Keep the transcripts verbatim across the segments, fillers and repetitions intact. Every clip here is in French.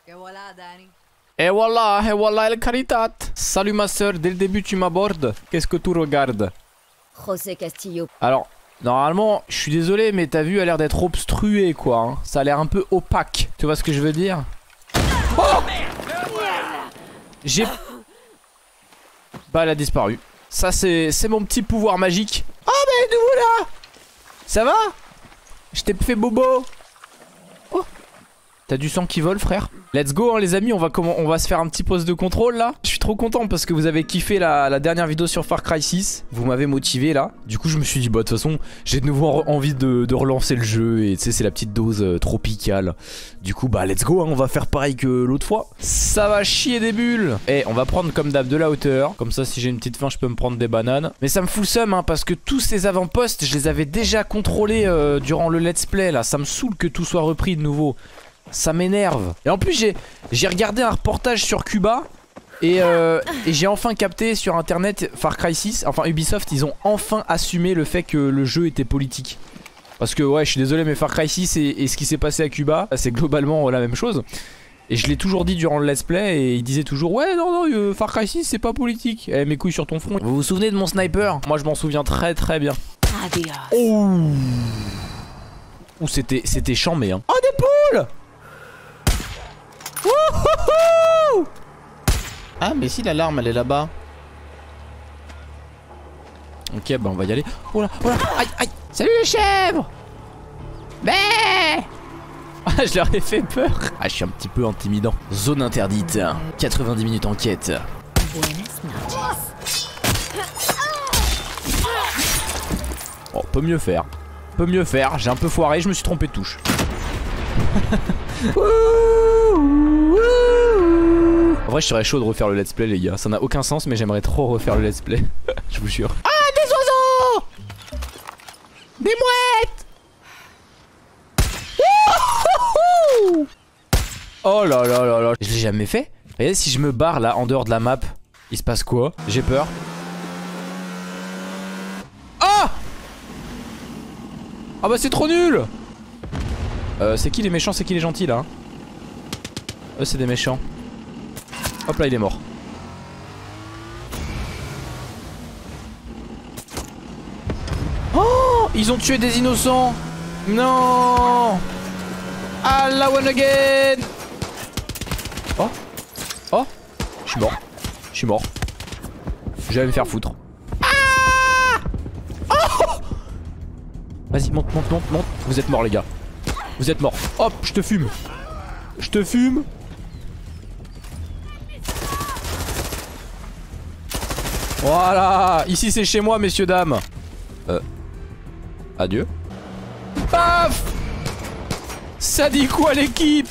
Et voilà, Danny. Et voilà, et voilà el caritat. Salut ma soeur, dès le début tu m'abordes. Qu'est-ce que tu regardes? José Castillo. Alors, normalement, je suis désolé, mais ta vue a l'air d'être obstruée, quoi. Hein. Ça a l'air un peu opaque. Tu vois ce que je veux dire? Oh! J'ai... Bah, elle a disparu. Ça, c'est mon petit pouvoir magique. Oh, mais nous là! Ça va? Je t'ai fait bobo. Oh! T'as du sang qui vole, frère. Let's go, hein, les amis. On va, comment, on va se faire un petit poste de contrôle là. Je suis trop content parce que vous avez kiffé la, la dernière vidéo sur Far Cry six. Vous m'avez motivé là. Du coup, je me suis dit, bah, de toute façon, j'ai de nouveau envie de, de relancer le jeu. Et tu sais, c'est la petite dose euh, tropicale. Du coup, bah, let's go. Hein, on va faire pareil que l'autre fois. Ça va chier des bulles. Et on va prendre comme d'hab de la hauteur. Comme ça, si j'ai une petite faim, je peux me prendre des bananes. Mais ça me fout le seum hein, parce que tous ces avant-postes, je les avais déjà contrôlés euh, durant le let's play là. Ça me saoule que tout soit repris de nouveau. Ça m'énerve. Et en plus j'ai regardé un reportage sur Cuba. Et, euh, et j'ai enfin capté sur internet Far Cry six. Enfin Ubisoft ils ont enfin assumé le fait que le jeu était politique. Parce que ouais je suis désolé mais Far Cry six et, et ce qui s'est passé à Cuba c'est globalement la même chose. Et je l'ai toujours dit durant le let's play. Et ils disaient toujours ouais non non euh, Far Cry six c'est pas politique. Eh mes couilles sur ton front. Vous vous souvenez de mon sniper? Moi je m'en souviens très très bien. Ouh Ouh c'était c'était chambé hein. Oh des poules! Wouhouhou! Ah mais si l'alarme elle est là-bas. Ok bah on va y aller. Oh là, oh là, aïe aïe. Salut les chèvres. Mais ah, je leur ai fait peur. Ah je suis un petit peu intimidant. Zone interdite. quatre-vingt-dix minutes enquête. Oh peut mieux faire. Peut mieux faire. J'ai un peu foiré, je me suis trompé de touche. En vrai je serais chaud de refaire le let's play les gars. Ça n'a aucun sens mais j'aimerais trop refaire le let's play. Je vous jure. Ah des oiseaux! Des mouettes! Oh là là là là. Je l'ai jamais fait. Regardez si je me barre là en dehors de la map. Il se passe quoi? J'ai peur. Ah! Ah bah c'est trop nul. Euh c'est qui les méchants? C'est qui les gentils là? Eux c'est des méchants. Hop là il est mort. Oh ils ont tué des innocents. Non. Ah la one again. Oh. Oh. Je suis mort. Je suis mort. Je vais me faire foutre. Ah oh vas-y monte monte monte monte. Vous êtes morts les gars. Vous êtes morts. Hop je te fume. Je te fume. Voilà. Ici c'est chez moi messieurs dames. Euh Adieu. Paf. Ça dit quoi l'équipe?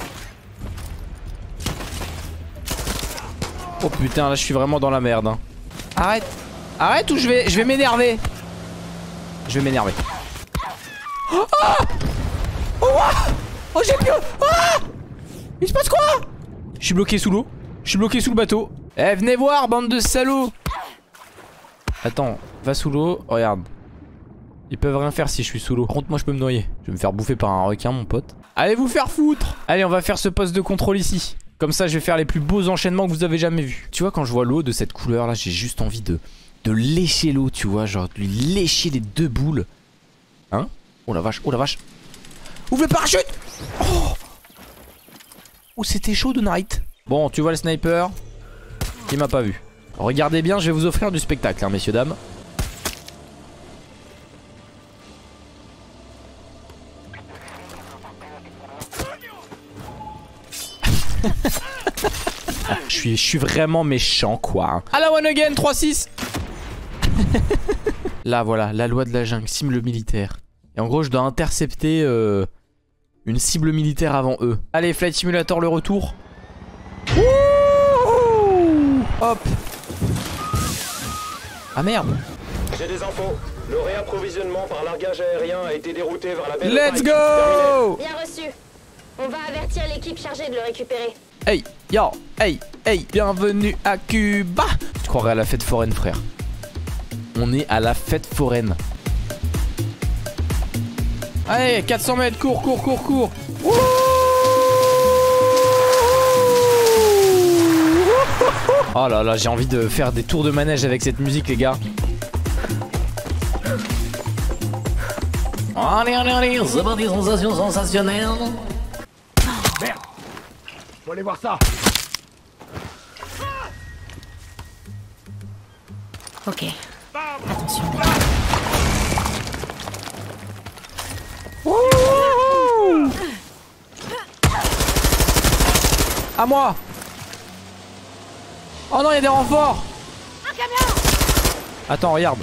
Oh putain là je suis vraiment dans la merde hein. Arrête. Arrête ou je vais je vais m'énerver. Je vais m'énerver. Oh, ah oh, oh j'ai plus. Ah il se passe quoi? Je suis bloqué sous l'eau. Je suis bloqué sous le bateau. Eh venez voir bande de salauds. Attends, va sous l'eau, regarde. Ils peuvent rien faire si je suis sous l'eau. Par contre moi je peux me noyer. Je vais me faire bouffer par un requin mon pote. Allez vous faire foutre. Allez on va faire ce poste de contrôle ici. Comme ça je vais faire les plus beaux enchaînements que vous avez jamais vus. Tu vois quand je vois l'eau de cette couleur là, j'ai juste envie de, de lécher l'eau tu vois. Genre de lui lécher les deux boules. Hein? Oh la vache, oh la vache. Ouvre le parachute. Oh, oh c'était chaud de night. Bon tu vois le sniper. Il m'a pas vu. Regardez bien, je vais vous offrir du spectacle, hein, messieurs, dames. je, suis, je suis vraiment méchant, quoi. Hein. À la one again, trois six. Là, voilà, la loi de la jungle, cible militaire. Et en gros, je dois intercepter euh, une cible militaire avant eux. Allez, Flight Simulator, le retour. Wouhou! Hop. Ah merde. J'ai des infos. Le réapprovisionnement par largage aérien a été dérouté vers la baie. Let's go. Bien reçu. On va avertir l'équipe chargée de le récupérer. Hey, yo, hey, hey, bienvenue à Cuba. Je croirais à la fête foraine, frère. On est à la fête foraine. Allez, quatre cents mètres, cours, cours, cours, cours. Wouh. Oh là là, j'ai envie de faire des tours de manège avec cette musique, les gars. Allez, allez, allez, c'est pas des sensations sensationnelles. Merde! Faut aller voir ça! Ok. Attention. Wouhou! À moi! Oh non, il y a des renforts! Un camion! Attends, regarde.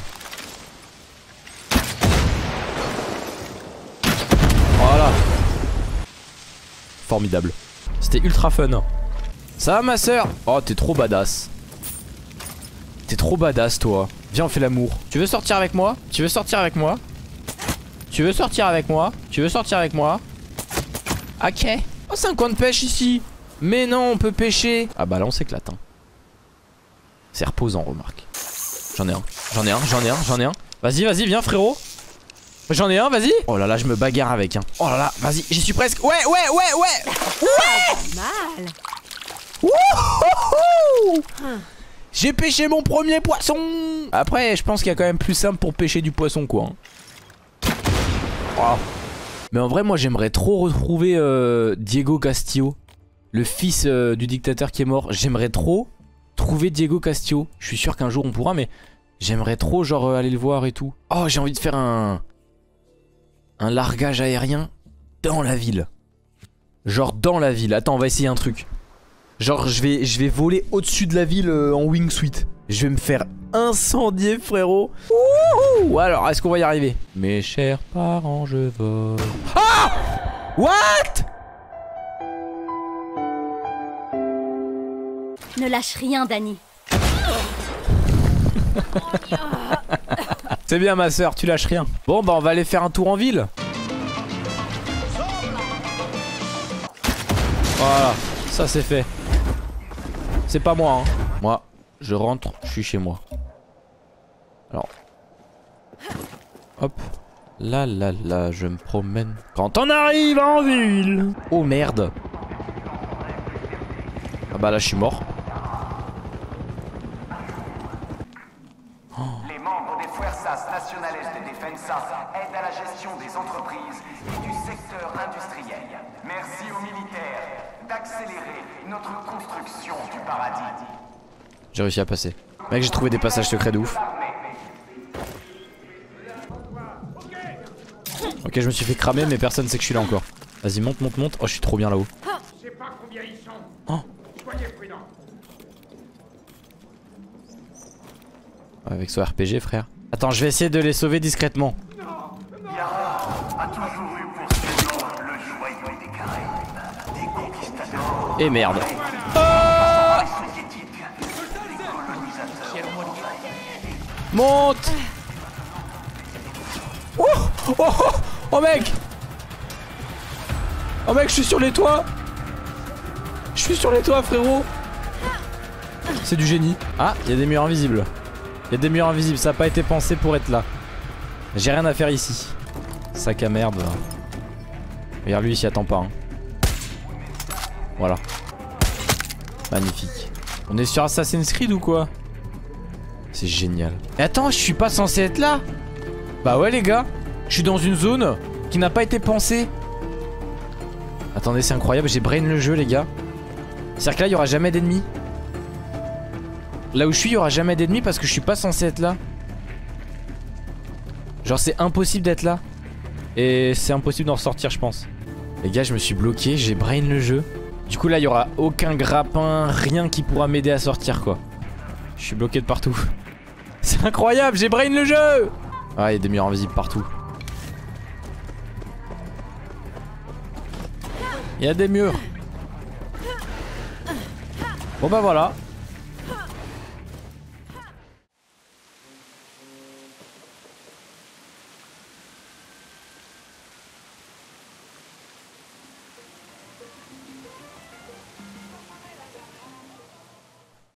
Voilà. Formidable. C'était ultra fun. Ça va ma soeur? Oh, t'es trop badass. T'es trop badass toi. Viens, on fait l'amour. Tu veux sortir avec moi? Tu veux sortir avec moi? Tu veux sortir avec moi? Tu veux sortir avec moi? Ok. Oh, c'est un coin de pêche ici. Mais non, on peut pêcher. Ah bah là on s'éclate hein. C'est reposant, remarque. J'en ai un, j'en ai un, j'en ai un, j'en ai un. Vas-y, vas-y, viens frérot. J'en ai un, vas-y. Oh là là, je me bagarre avec hein. Oh là là, vas-y, j'y suis presque. Ouais, ouais, ouais, ouais. Ouais. Mal. Wouhou. J'ai pêché mon premier poisson. Après, je pense qu'il y a quand même plus simple pour pêcher du poisson quoi hein. Oh. Mais en vrai, moi j'aimerais trop retrouver euh, Diego Castillo, le fils euh, du dictateur qui est mort. J'aimerais trop trouver Diego Castillo. Je suis sûr qu'un jour on pourra, mais j'aimerais trop genre euh, aller le voir et tout. Oh, j'ai envie de faire un un largage aérien dans la ville. Genre dans la ville. Attends, on va essayer un truc. Genre je vais, je vais voler au-dessus de la ville euh, en wingsuit. Je vais me faire incendier frérot. Wouhou. Alors est-ce qu'on va y arriver? Mes chers parents, je vole. Ah! What? Ne lâche rien, Dani. C'est bien ma soeur, tu lâches rien. Bon bah on va aller faire un tour en ville. Voilà, ça c'est fait. C'est pas moi hein. Moi, je rentre, je suis chez moi. Alors. Hop. Là là là, je me promène. Quand on arrive en ville. Oh merde. Ah bah là je suis mort. Les membres des Fuerzas Nacionales de Defensa aident à la gestion des entreprises et du secteur industriel. Merci aux militaires d'accélérer notre construction du paradis. J'ai réussi à passer. Mec, j'ai trouvé des passages secrets de ouf. Ok, je me suis fait cramer, mais personne sait que je suis là encore. Vas-y, monte, monte, monte. Oh, je suis trop bien là-haut. Je sais pas combien ils sont. Oh. Soyez prudents. Avec son R P G, frère. Attends, je vais essayer de les sauver discrètement. A toujours eu pour surnom le joyau des Caraïbes, des conquistadors, Et merde. des soviétiques, des colonisateurs. Monte. Oh, oh, oh, oh mec. Oh mec, je suis sur les toits. Je suis sur les toits, frérot. C'est du génie. Ah, il y a des murs invisibles. Il y a des murs invisibles, ça n'a pas été pensé pour être là. J'ai rien à faire ici. Sac à merde. Regarde, lui il s'y attend pas hein. Voilà. Magnifique. On est sur Assassin's Creed ou quoi? C'est génial. Et attends, je suis pas censé être là? Bah ouais les gars, je suis dans une zone qui n'a pas été pensée. Attendez, c'est incroyable, j'ai brain le jeu les gars. C'est-à-dire que là il y aura jamais d'ennemis. Là où je suis il y aura jamais d'ennemis parce que je suis pas censé être là. Genre c'est impossible d'être là. Et c'est impossible d'en ressortir je pense. Les gars, je me suis bloqué, j'ai brain le jeu. Du coup là il y aura aucun grappin, rien qui pourra m'aider à sortir quoi. Je suis bloqué de partout. C'est incroyable, j'ai brain le jeu. Ah, il y a des murs invisibles partout. Il y a des murs. Bon bah voilà.